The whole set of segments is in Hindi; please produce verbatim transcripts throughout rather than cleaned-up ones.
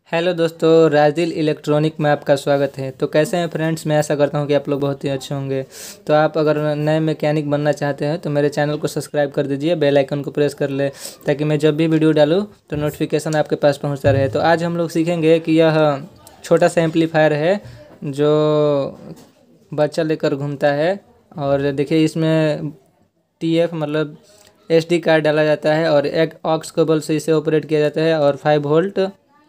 हेलो दोस्तों, राजदिल इलेक्ट्रॉनिक में आपका स्वागत है। तो कैसे हैं फ्रेंड्स? मैं आशा करता हूं कि आप लोग बहुत ही अच्छे होंगे। तो आप अगर नए मैकेनिक बनना चाहते हैं तो मेरे चैनल को सब्सक्राइब कर दीजिए, बेल आइकन को प्रेस कर ले ताकि मैं जब भी वीडियो डालूं तो नोटिफिकेशन आपके पास पहुंचता रहे। तो आज हम लोग सीखेंगे कि यह छोटा सा एम्पलीफायर है जो बच्चा लेकर घूमता है। और देखिए इसमें टी एफ मतलब एस डी कार्ड डाला जाता है और एक ऑक्स केबल से इसे ऑपरेट किया जाता है और फाइव वोल्ट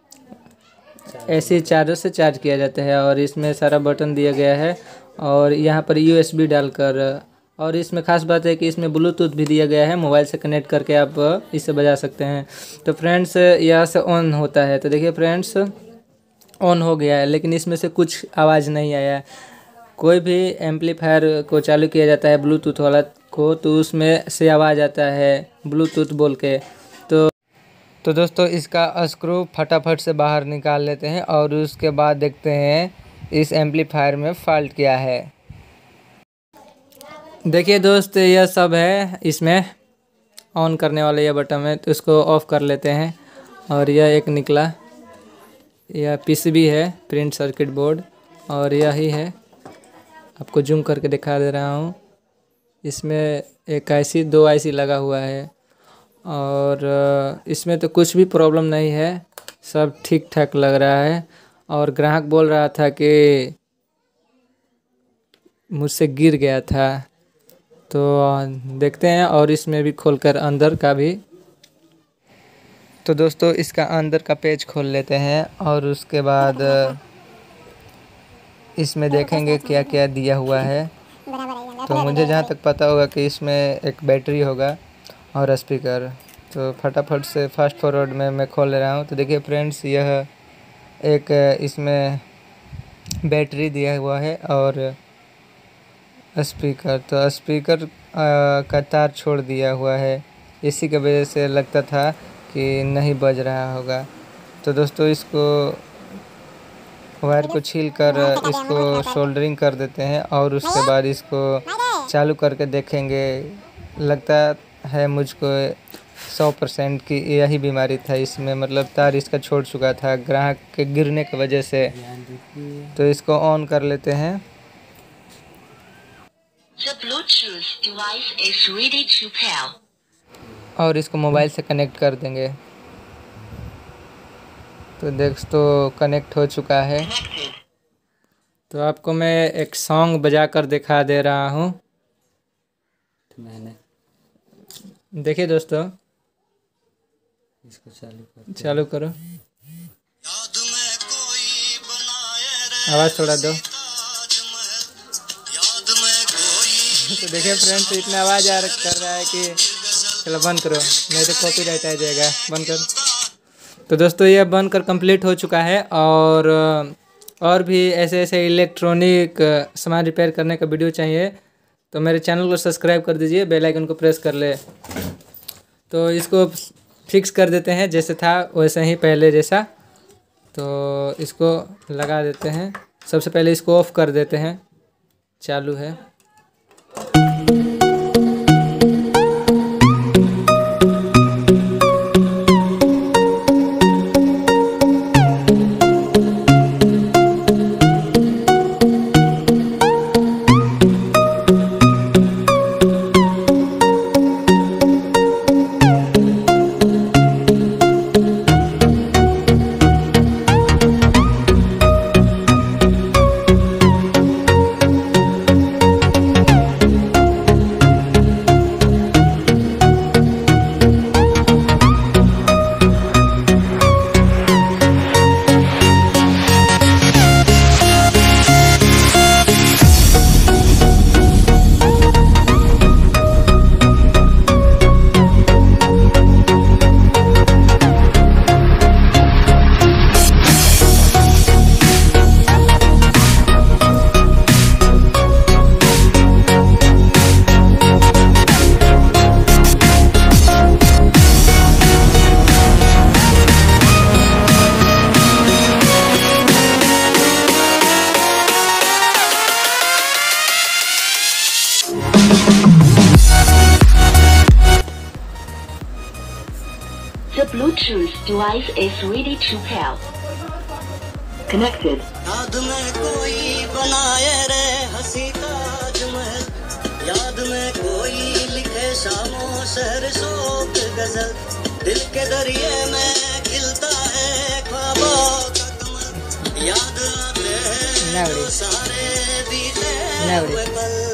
ऐसे चार्जर से चार्ज किया जाता है। और इसमें सारा बटन दिया गया है और यहाँ पर यू एस बी डालकर, और इसमें ख़ास बात है कि इसमें ब्लूटूथ भी दिया गया है, मोबाइल से कनेक्ट करके आप इसे बजा सकते हैं। तो फ्रेंड्स यहाँ से ऑन होता है। तो देखिए फ्रेंड्स ऑन हो गया है, लेकिन इसमें से कुछ आवाज़ नहीं आया। कोई भी एम्पलीफायर को चालू किया जाता है ब्लूटूथ वाला को तो उसमें से आवाज़ आता है ब्लूटूथ बोल के। तो तो दोस्तों इसका स्क्रू फटाफट से बाहर निकाल लेते हैं और उसके बाद देखते हैं इस एम्पलीफायर में फॉल्ट क्या है। देखिए दोस्त यह सब है, इसमें ऑन करने वाला यह बटन है तो इसको ऑफ़ कर लेते हैं। और यह एक निकला, यह पीसीबी है, प्रिंट सर्किट बोर्ड, और यही है, आपको जूम करके दिखा दे रहा हूँ। इसमें एक आईसी दो आईसी लगा हुआ है और इसमें तो कुछ भी प्रॉब्लम नहीं है, सब ठीक ठाक लग रहा है। और ग्राहक बोल रहा था कि मुझसे गिर गया था, तो देखते हैं और इसमें भी खोलकर अंदर का भी। तो दोस्तों इसका अंदर का पेज खोल लेते हैं और उसके बाद इसमें देखेंगे क्या क्या दिया हुआ है। तो मुझे जहाँ तक पता होगा कि इसमें एक बैटरी होगा और स्पीकर। तो फटाफट से फास्ट फॉरवर्ड में मैं खोल ले रहा हूँ। तो देखिए फ्रेंड्स यह एक इसमें बैटरी दिया हुआ है और स्पीकर। तो स्पीकर का तार छोड़ दिया हुआ है, इसी की वजह से लगता था कि नहीं बज रहा होगा। तो दोस्तों इसको वायर को छील कर इसको सोल्डरिंग कर देते हैं और उसके बाद इसको चालू करके देखेंगे। लगता है मुझको सौ परसेंट की यही बीमारी था इसमें, मतलब तार इसका छोड़ चुका था ग्राहक के गिरने की वजह से। तो इसको ऑन कर लेते हैं। The Bluetooth device is ready to pair. और इसको मोबाइल से कनेक्ट कर देंगे। तो देख तो कनेक्ट हो चुका है। तो आपको मैं एक सॉन्ग बजा कर दिखा दे रहा हूँ। मैंने देखिए दोस्तों, इसको चालू कर चालू करो, आवाज़ थोड़ा दो। तो देखिए फ्रेंड्स इतना आवाज़ आ कर रहा है कि चलो बंद करो, नहीं तो कॉपीराइट आ जाएगा। बंद कर। तो दोस्तों यह बनकर कंप्लीट हो चुका है। और और भी ऐसे ऐसे इलेक्ट्रॉनिक सामान रिपेयर करने का वीडियो चाहिए तो मेरे चैनल को सब्सक्राइब कर दीजिए, बेल आइकन को प्रेस कर ले। तो इसको फिक्स कर देते हैं जैसे था वैसे ही पहले जैसा। तो इसको लगा देते हैं। सबसे पहले इसको ऑफ़ कर देते हैं, चालू है। The Bluetooth device is ready to pair. disconnected. याद में कोई बनाए रे हंसी ताजमहल, याद में कोई लिखे शामों शहर शोक गजल, दिल के दरिए में खिलता है ख्वाबों का कमल, याद आते हैं Nobody. वो सारे बीते Nobody. हुए पल।